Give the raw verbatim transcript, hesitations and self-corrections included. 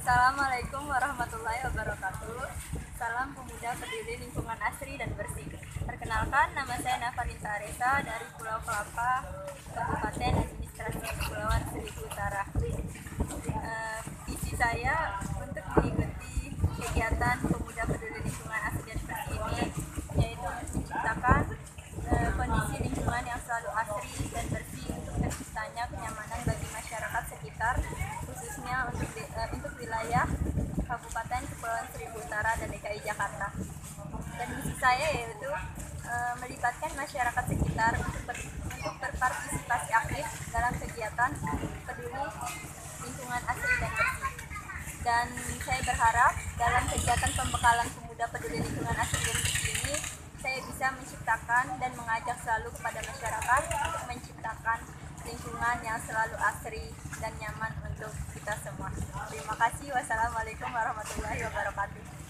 Assalamualaikum warahmatullahi wabarakatuh. Salam pemuda peduli lingkungan asri dan bersih. Perkenalkan, nama saya Nafarita Aresa dari Pulau Kelapa, Kabupaten Administrasi Kepulauan Seribu Utara. Uh, visi saya untuk mengikuti kegiatan pemuda peduli lingkungan asri dan bersih ini, yaitu menciptakan uh, kondisi lingkungan yang selalu asri dan bersih untuk terciptanya kenyamanan bagi masyarakat sekitar, khususnya untuk di, uh, untuk wilayah Kabupaten Kepulauan Seribu Utara dan D K I Jakarta. Dan misi saya yaitu uh, melibatkan masyarakat sekitar untuk, ber, untuk berpartisipasi aktif dalam kegiatan peduli lingkungan asri dan bersih. Dan saya berharap dalam kegiatan pembekalan pemuda peduli lingkungan asri dan bersih ini, saya bisa menciptakan dan mengajak selalu kepada masyarakat untuk menciptakan lingkungan yang selalu asri dan nyaman untuk kita semua. Terima kasih. Wassalamualaikum warahmatullahi wabarakatuh.